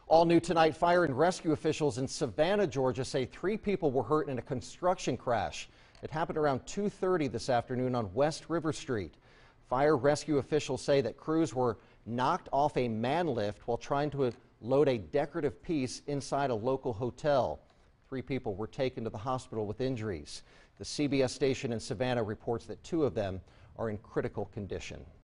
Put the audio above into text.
All new tonight, fire and rescue officials in Savannah, Georgia say 3 people were hurt in a construction crash. It happened around 2:30 this afternoon on West River Street. Fire rescue officials say that crews were knocked off a man lift while trying to load a decorative piece inside a local hotel. 3 people were taken to the hospital with injuries. The CBS station in Savannah reports that 2 of them are in critical condition.